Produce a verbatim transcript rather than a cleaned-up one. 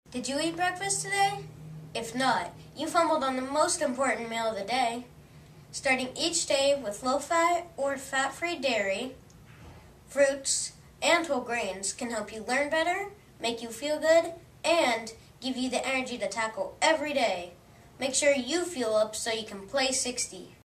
Did you eat breakfast today? If not, you fumbled on the most important meal of the day. Starting each day with low-fat or fat-free dairy, fruits, and whole grains can help you learn better, make you feel good, and give you the energy to tackle every day. Make sure you fuel up so you can play sixty.